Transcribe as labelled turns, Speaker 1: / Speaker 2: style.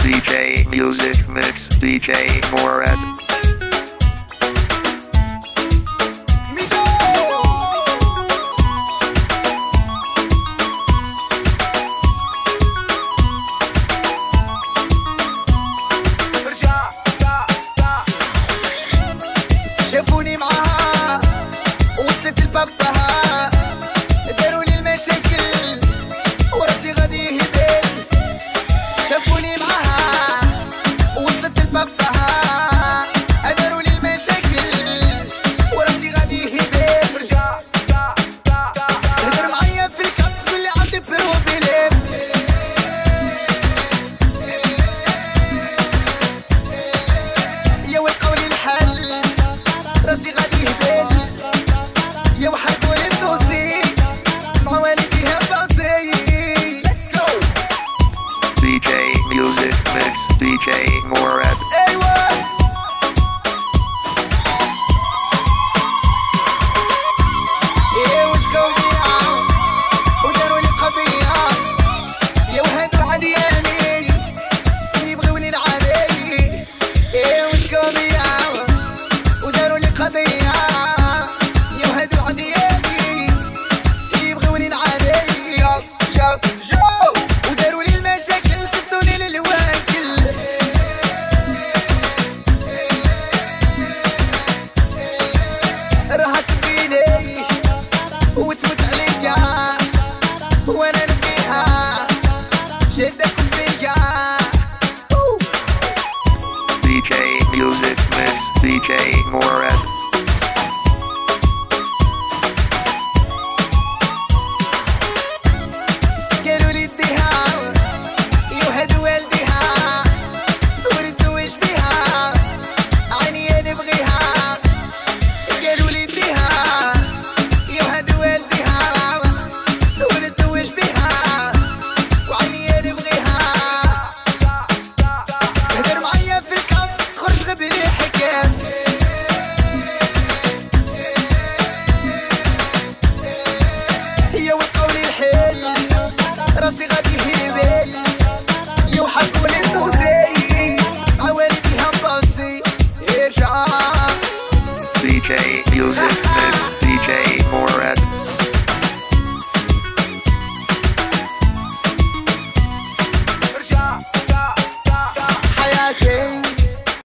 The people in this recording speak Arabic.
Speaker 1: DJ Music Mix, DJ Mourad.
Speaker 2: شافوني معاها ووصلت لبابها، داروا لي المشاكل وراسي غادي يهبل. شافوني معاها ووصلت لبابها، داروا لي المشاكل وراسي غادي يهبل. هدر معايا في الكات باللي عندي بروبليم، يا ولقاو لي الحل راسي غادي يهبل. يا وحدوا لي الدوسي مع والديها باصي.
Speaker 1: DJ Music Mix, DJ Mourad.
Speaker 2: ايوا يا واش كوني وداروا لي قضيه، يا وهادو عدياني يبغيوني نعاني. يا واش كوني وداروا لي قضيه، يا وهادو عدياني يبغيوني نعاني. وداروا لي المشاكل سفتوني للواكل. راها تبيني وتفوت عليا وانا نبيها شدكم فيا.
Speaker 1: DJ Music Mix, DJ Mourad.
Speaker 2: قالوا لي اديها يا وهاد والديها ونتزوج بيها، عيني نبغيها. قالوا لي اديها يا وهاد والديها ونتزوج بيها، وعيني نبغيها. هدر معايا في الكام خرج غبري حكام. يا ولقاو لي الحل راسي غادي يهبل. يا وحبوا لي الدوسي مع والديها باصي. ارجع
Speaker 1: DJ Music Mix, DJ Mourad.